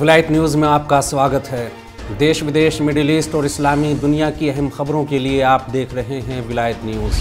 विलायत न्यूज़ में आपका स्वागत है। देश विदेश, मिडिल ईस्ट और इस्लामी दुनिया की अहम खबरों के लिए आप देख रहे हैं विलायत न्यूज़।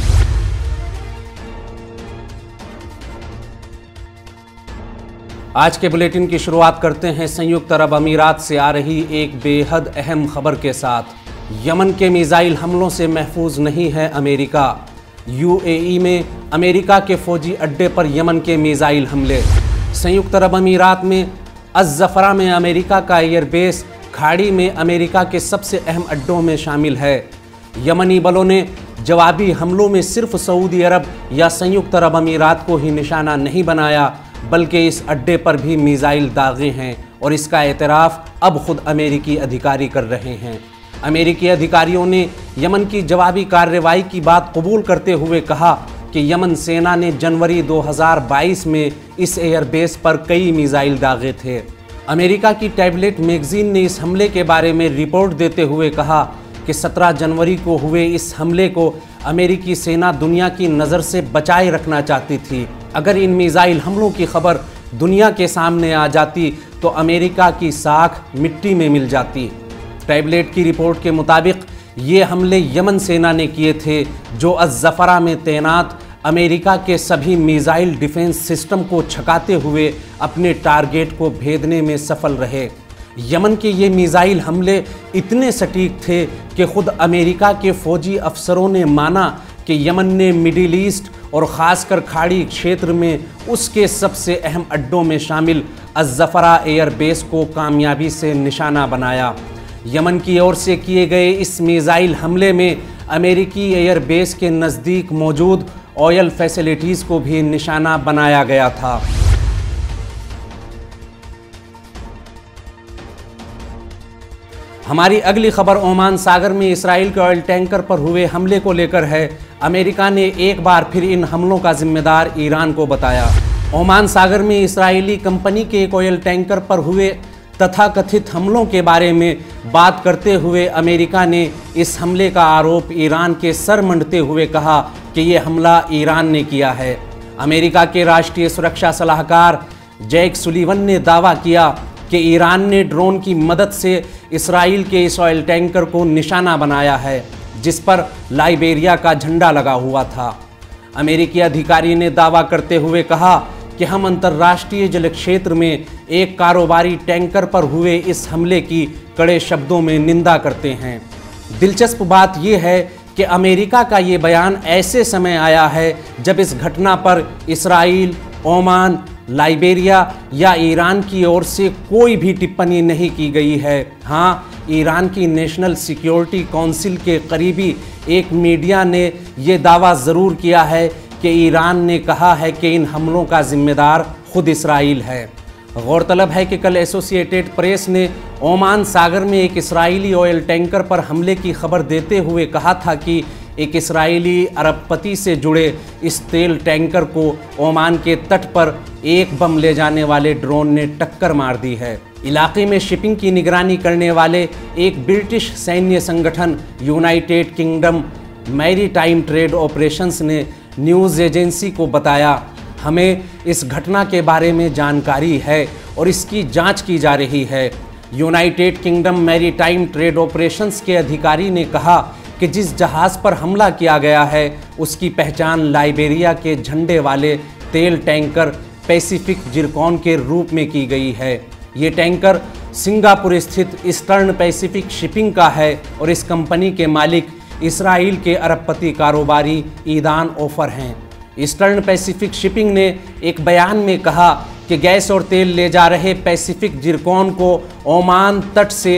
आज के बुलेटिन की शुरुआत करते हैं संयुक्त अरब अमीरात से आ रही एक बेहद अहम खबर के साथ। यमन के मिसाइल हमलों से महफूज नहीं है अमेरिका। यूएई में अमेरिका के फौजी अड्डे पर यमन के मिसाइल हमले। संयुक्त अरब अमीरात में अज़-ज़फ़रा में अमेरिका का एयरबेस खाड़ी में अमेरिका के सबसे अहम अड्डों में शामिल है। यमनी बलों ने जवाबी हमलों में सिर्फ सऊदी अरब या संयुक्त अरब अमीरात को ही निशाना नहीं बनाया, बल्कि इस अड्डे पर भी मिसाइल दागे हैं और इसका एतराफ़ अब खुद अमेरिकी अधिकारी कर रहे हैं। अमेरिकी अधिकारियों ने यमन की जवाबी कार्रवाई की बात कबूल करते हुए कहा कि यमन सेना ने जनवरी 2022 में इस एयरबेस पर कई मिसाइल दागे थे। अमेरिका की टैबलेट मैगजीन ने इस हमले के बारे में रिपोर्ट देते हुए कहा कि 17 जनवरी को हुए इस हमले को अमेरिकी सेना दुनिया की नज़र से बचाए रखना चाहती थी। अगर इन मिसाइल हमलों की खबर दुनिया के सामने आ जाती तो अमेरिका की साख मिट्टी में मिल जाती। टैबलेट की रिपोर्ट के मुताबिक ये हमले यमन सेना ने किए थे, जो अज़-ज़फ़रा में तैनात अमेरिका के सभी मिसाइल डिफेंस सिस्टम को छकाते हुए अपने टारगेट को भेदने में सफल रहे। यमन के ये मिसाइल हमले इतने सटीक थे कि खुद अमेरिका के फौजी अफसरों ने माना कि यमन ने मिडिल ईस्ट और ख़ासकर खाड़ी क्षेत्र में उसके सबसे अहम अड्डों में शामिल अज़-ज़फ़रा एयरबेस को कामयाबी से निशाना बनाया। यमन की ओर से किए गए इस मिसाइल हमले में अमेरिकी एयरबेस के नज़दीक मौजूद ऑयल फैसिलिटीज़ को भी निशाना बनाया गया था। हमारी अगली खबर ओमान सागर में इसराइल के ऑयल टैंकर पर हुए हमले को लेकर है। अमेरिका ने एक बार फिर इन हमलों का जिम्मेदार ईरान को बताया। ओमान सागर में इसराइली कंपनी के एक ऑयल टैंकर पर हुए तथाकथित हमलों के बारे में बात करते हुए अमेरिका ने इस हमले का आरोप ईरान के सर मंडते हुए कहा कि ये हमला ईरान ने किया है। अमेरिका के राष्ट्रीय सुरक्षा सलाहकार जैक सुलिवन ने दावा किया कि ईरान ने ड्रोन की मदद से इसराइल के इस ऑयल टैंकर को निशाना बनाया है, जिस पर लाइबेरिया का झंडा लगा हुआ था। अमेरिकी अधिकारी ने दावा करते हुए कहा कि हम अंतर्राष्ट्रीय जल क्षेत्र में एक कारोबारी टैंकर पर हुए इस हमले की कड़े शब्दों में निंदा करते हैं। दिलचस्प बात यह है कि अमेरिका का ये बयान ऐसे समय आया है जब इस घटना पर इसराइल, ओमान, लाइबेरिया या ईरान की ओर से कोई भी टिप्पणी नहीं की गई है। हाँ, ईरान की नेशनल सिक्योरिटी काउंसिल के करीबी एक मीडिया ने ये दावा ज़रूर किया है कि ईरान ने कहा है कि इन हमलों का जिम्मेदार खुद इसराइल है। गौरतलब है कि कल एसोसिएटेड प्रेस ने ओमान सागर में एक इसराइली ऑयल टैंकर पर हमले की खबर देते हुए कहा था कि एक इसराइली अरबपति से जुड़े इस तेल टैंकर को ओमान के तट पर एक बम ले जाने वाले ड्रोन ने टक्कर मार दी है। इलाके में शिपिंग की निगरानी करने वाले एक ब्रिटिश सैन्य संगठन United Kingdom Maritime Trade Operations ने न्यूज़ एजेंसी को बताया, हमें इस घटना के बारे में जानकारी है और इसकी जांच की जा रही है। United Kingdom Maritime Trade Operations के अधिकारी ने कहा कि जिस जहाज़ पर हमला किया गया है उसकी पहचान लाइबेरिया के झंडे वाले तेल टैंकर पैसिफिक जिरकॉन के रूप में की गई है। ये टैंकर सिंगापुर स्थित ईस्टर्न पैसिफिक शिपिंग का है और इस कंपनी के मालिक इसराइल के अरबपति कारोबारी ईदान ओफर हैं। ईस्टर्न पैसिफिक शिपिंग ने एक बयान में कहा कि गैस और तेल ले जा रहे पैसिफिक जिरकॉन को ओमान तट से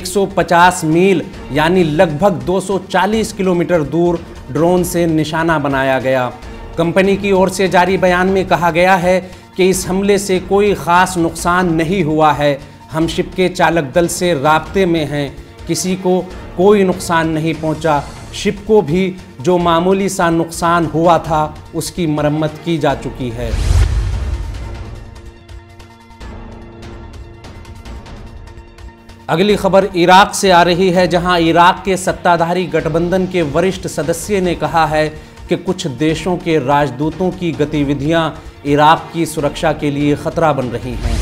150 मील यानी लगभग 240 किलोमीटर दूर ड्रोन से निशाना बनाया गया। कंपनी की ओर से जारी बयान में कहा गया है कि इस हमले से कोई ख़ास नुकसान नहीं हुआ है। हम शिप के चालक दल से राब्ते में हैं, किसी को कोई नुकसान नहीं पहुंचा। शिप को भी जो मामूली सा नुकसान हुआ था उसकी मरम्मत की जा चुकी है। अगली खबर इराक से आ रही है, जहां इराक के सत्ताधारी गठबंधन के वरिष्ठ सदस्य ने कहा है कि कुछ देशों के राजदूतों की गतिविधियां इराक की सुरक्षा के लिए खतरा बन रही हैं।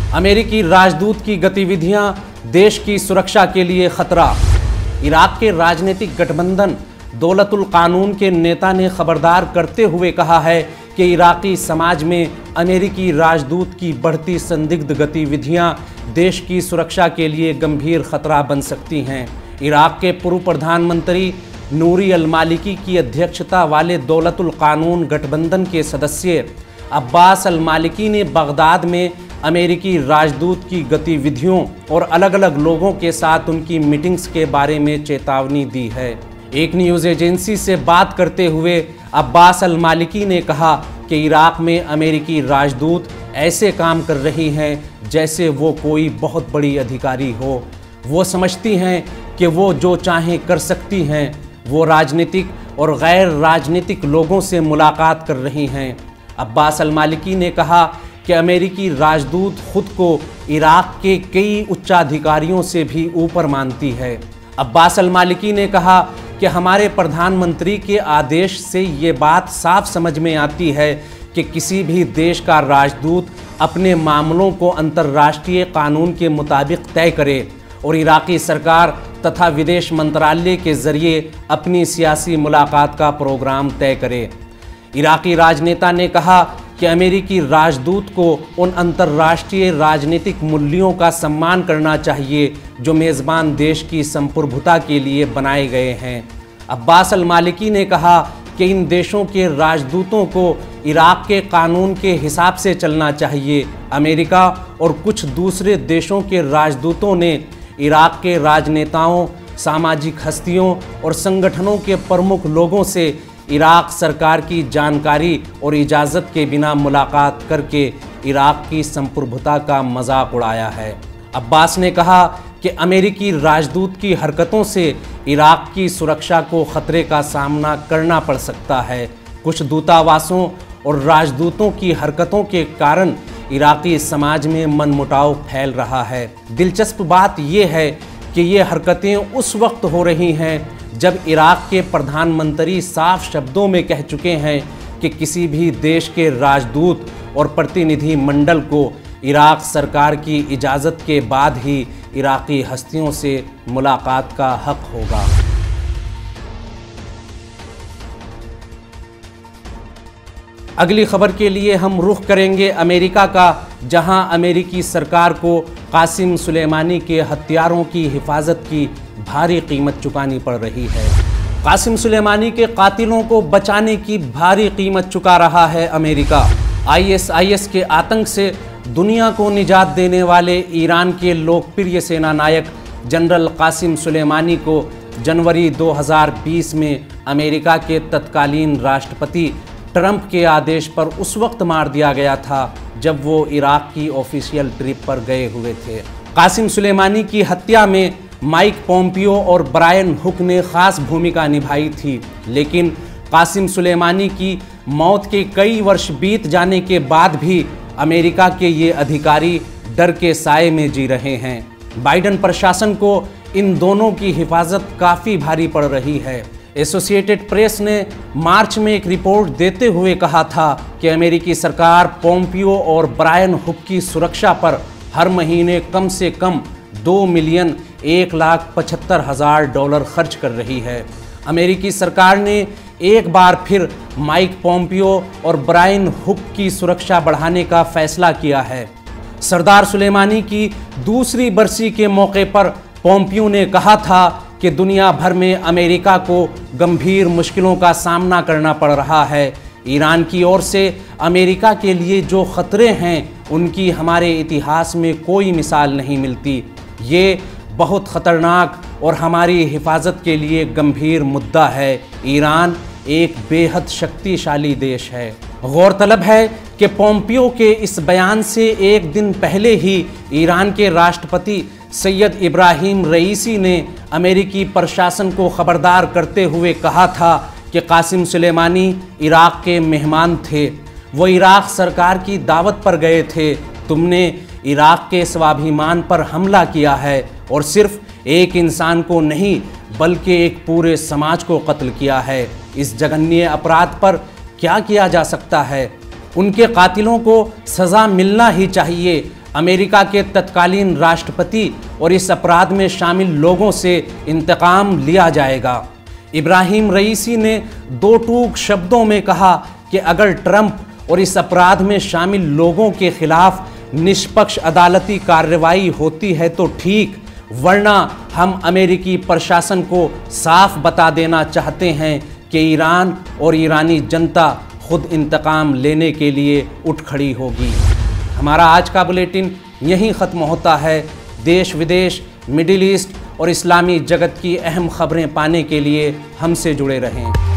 अमेरिकी राजदूत की गतिविधियां देश की सुरक्षा के लिए खतरा। इराक के राजनीतिक गठबंधन दौलतुल कानून के नेता ने खबरदार करते हुए कहा है कि इराकी समाज में अमेरिकी राजदूत की बढ़ती संदिग्ध गतिविधियां देश की सुरक्षा के लिए गंभीर खतरा बन सकती हैं। इराक के पूर्व प्रधानमंत्री नूरी अल मालिकी की अध्यक्षता वाले दौलतुल कानून गठबंधन के सदस्य अब्बास अल मालिकी ने बगदाद में अमेरिकी राजदूत की गतिविधियों और अलग अलग लोगों के साथ उनकी मीटिंग्स के बारे में चेतावनी दी है। एक न्यूज़ एजेंसी से बात करते हुए अब्बास अल मालिकी ने कहा कि इराक में अमेरिकी राजदूत ऐसे काम कर रही हैं जैसे वो कोई बहुत बड़ी अधिकारी हो। वो समझती हैं कि वो जो चाहें कर सकती हैं। वो राजनीतिक और गैर राजनीतिक लोगों से मुलाकात कर रही हैं। अब्बास अल मालिकी ने कहा कि अमेरिकी राजदूत खुद को इराक के कई उच्चाधिकारियों से भी ऊपर मानती है। अब्बास अल मालिकी ने कहा कि हमारे प्रधानमंत्री के आदेश से ये बात साफ समझ में आती है कि किसी भी देश का राजदूत अपने मामलों को अंतर्राष्ट्रीय कानून के मुताबिक तय करे और इराकी सरकार तथा विदेश मंत्रालय के जरिए अपनी सियासी मुलाकात का प्रोग्राम तय करे। इराकी राजनेता ने कहा कि अमेरिकी राजदूत को उन अंतर्राष्ट्रीय राजनीतिक मूल्यों का सम्मान करना चाहिए जो मेज़बान देश की संप्रभुता के लिए बनाए गए हैं। अब्बास अल मालिकी ने कहा कि इन देशों के राजदूतों को इराक के कानून के हिसाब से चलना चाहिए। अमेरिका और कुछ दूसरे देशों के राजदूतों ने इराक के राजनेताओं, सामाजिक हस्तियों और संगठनों के प्रमुख लोगों से इराक सरकार की जानकारी और इजाज़त के बिना मुलाकात करके इराक की संप्रभुता का मजाक उड़ाया है। अब्बास ने कहा कि अमेरिकी राजदूत की हरकतों से इराक की सुरक्षा को खतरे का सामना करना पड़ सकता है। कुछ दूतावासों और राजदूतों की हरकतों के कारण इराकी समाज में मनमुटाव फैल रहा है। दिलचस्प बात यह है कि ये हरकतें उस वक्त हो रही हैं जब इराक के प्रधानमंत्री साफ शब्दों में कह चुके हैं कि किसी भी देश के राजदूत और प्रतिनिधि मंडल को इराक सरकार की इजाज़त के बाद ही इराकी हस्तियों से मुलाकात का हक होगा। अगली खबर के लिए हम रुख करेंगे अमेरिका का, जहां अमेरिकी सरकार को कासिम सुलेमानी के हत्यारों की हिफाजत की भारी कीमत चुकानी पड़ रही है। कासिम सुलेमानी के कातिलों को बचाने की भारी कीमत चुका रहा है अमेरिका। ISIS के आतंक से दुनिया को निजात देने वाले ईरान के लोकप्रिय सेना नायक जनरल कासिम सुलेमानी को जनवरी 2020 में अमेरिका के तत्कालीन राष्ट्रपति ट्रंप के आदेश पर उस वक्त मार दिया गया था जब वो इराक की ऑफिशियल ट्रिप पर गए हुए थे। कासिम सुलेमानी की हत्या में माइक पोम्पियो और ब्रायन हुक ने खास भूमिका निभाई थी, लेकिन कासिम सुलेमानी की मौत के कई वर्ष बीत जाने के बाद भी अमेरिका के ये अधिकारी डर के साए में जी रहे हैं। बाइडेन प्रशासन को इन दोनों की हिफाजत काफ़ी भारी पड़ रही है। एसोसिएटेड प्रेस ने मार्च में एक रिपोर्ट देते हुए कहा था कि अमेरिकी सरकार पोम्पियो और ब्रायन हुक की सुरक्षा पर हर महीने कम से कम $2,175,000 खर्च कर रही है। अमेरिकी सरकार ने एक बार फिर माइक पोम्पियो और ब्रायन हुक की सुरक्षा बढ़ाने का फैसला किया है। सरदार सुलेमानी की दूसरी बरसी के मौके पर पोम्पियो ने कहा था कि दुनिया भर में अमेरिका को गंभीर मुश्किलों का सामना करना पड़ रहा है। ईरान की ओर से अमेरिका के लिए जो खतरे हैं उनकी हमारे इतिहास में कोई मिसाल नहीं मिलती। ये बहुत ख़तरनाक और हमारी हिफाजत के लिए गंभीर मुद्दा है। ईरान एक बेहद शक्तिशाली देश है। गौरतलब है कि पोम्पियो के इस बयान से एक दिन पहले ही ईरान के राष्ट्रपति सैयद इब्राहिम रईसी ने अमेरिकी प्रशासन को खबरदार करते हुए कहा था कि कासिम सुलेमानी इराक के मेहमान थे। वो इराक सरकार की दावत पर गए थे। तुमने इराक के स्वाभिमान पर हमला किया है और सिर्फ एक इंसान को नहीं बल्कि एक पूरे समाज को कत्ल किया है। इस जघन्य अपराध पर क्या किया जा सकता है? उनके कातिलों को सज़ा मिलना ही चाहिए। अमेरिका के तत्कालीन राष्ट्रपति और इस अपराध में शामिल लोगों से इंतकाम लिया जाएगा। इब्राहिम रईसी ने दो टूक शब्दों में कहा कि अगर ट्रंप और इस अपराध में शामिल लोगों के खिलाफ निष्पक्ष अदालती कार्रवाई होती है तो ठीक, वरना हम अमेरिकी प्रशासन को साफ बता देना चाहते हैं कि ईरान और ईरानी जनता खुद इंतकाम लेने के लिए उठ खड़ी होगी। हमारा आज का बुलेटिन यहीं ख़त्म होता है। देश विदेश, मिडिल ईस्ट और इस्लामी जगत की अहम खबरें पाने के लिए हमसे जुड़े रहें।